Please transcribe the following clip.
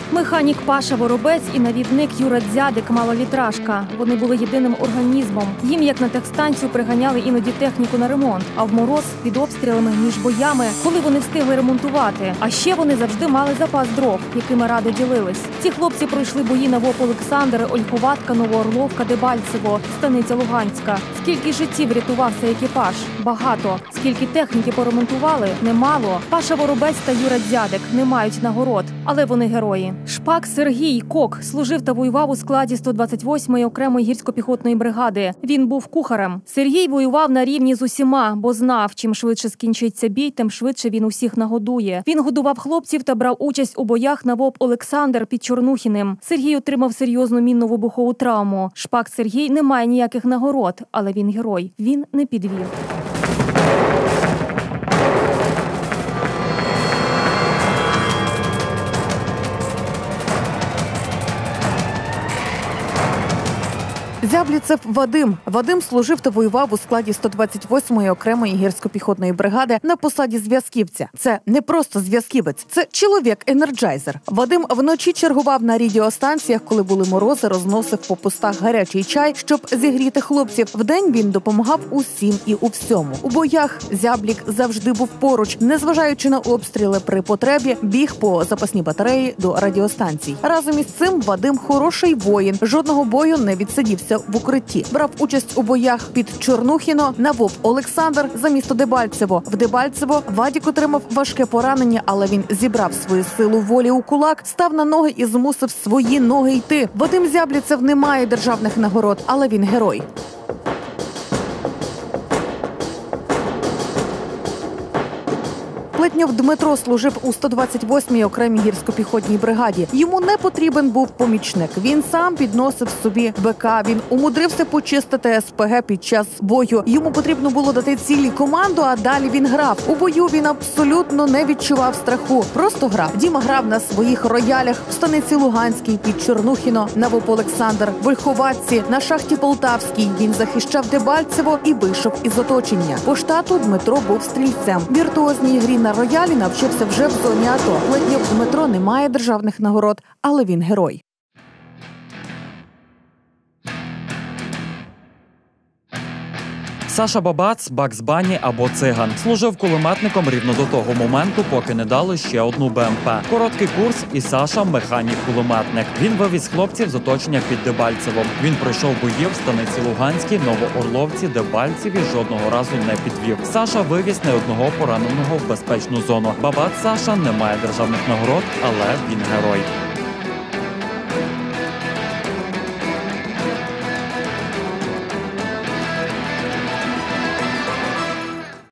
Механік Паша Воробець і навідник Юра Дзядик – малолітражка. Вони були єдиним організмом. Їм, як на техстанцію, приганяли іноді техніку на ремонт, а в мороз, під обстрілами, між боями, коли вони встигли ремонтувати. А ще вони завжди мали запас дров, якими радо ділились. Ці хлопці пройшли бої на ВОП «Олександр», Ольховатка, Новоорловка, Дебальцево, Станиця Луганська. Скільки життів рятував цей екіпаж? Багато. Скільки техніки поремонтували? Немало. Паша Воробець та Юра Дзядик не мають нагород, але вони герої. Шпак Сергій Кок служив та воював у складі 128-ї окремої гірсько-піхотної бригади. Він був кухарем. Сергій воював на рівні з усіма, бо знав, чим швидше скінчиться бій, тим швидше він усіх нагодує. Він годував хлопців та брав участь у боях на ВОП «Олександр» під Чорнухіним. Сергій отримав серйозну мінно-вибухову травму. Шпак Сергій не має ніяких нагород, але він герой. Він не підвів. Зябліцев Вадим. Вадим служив та воював у складі 128-ї окремої гірсько-піхотної бригади на посаді зв'язківця. Це не просто зв'язківець, це чоловік-енерджайзер. Вадим вночі чергував на радіостанціях, коли були морози, розносив по постах гарячий чай, щоб зігріти хлопців. Вдень він допомагав усім і у всьому. У боях Зяблік завжди був поруч, незважаючи на обстріли, при потребі біг по запасній батареї до радіостанцій. Разом із цим Вадим хороший воїн, жодного бою не відсидівся в укритті. Брав участь у боях під Чорнухіно, на ВОП «Олександр» за місто Дебальцево. В Дебальцево Вадік отримав важке поранення, але він зібрав свою силу волі у кулак, став на ноги і змусив свої ноги йти. Вадим Зябліцев не має державних нагород, але він герой. Плетньов Дмитро служив у 128-й окремій гірсько-піхотній бригаді. Йому не потрібен був помічник. Він сам підносив собі БК. Він умудрився почистити СПГ під час бою. Йому потрібно було дати цілі команду, а далі він грав. У бою він абсолютно не відчував страху. Просто грав. Діма грав на своїх роялях в Станиці Луганській, під Чорнухіно, на ВОП «Олександр», в Ольховатці, на шахті Полтавській. Він захищав Дебальцево і вийшов із оточення. По штату Дмитро був стрільцем. Віртуозній грі на роялі навчився вже в зоні АТО. Плетньов Дмитро не має державних нагород, але він герой. Саша Бабац, Бакс Банні або Циган. Служив кулеметником рівно до того моменту, поки не дали ще одну БМП. Короткий курс і Саша – механік-кулеметник. Він вивіз хлопців з оточення під Дебальцевом. Він пройшов бої в Станиці Луганській, Новоорловці, Дебальцеві, жодного разу не підвів. Саша вивіз не одного пораненого в безпечну зону. Бабац Саша не має державних нагород, але він герой.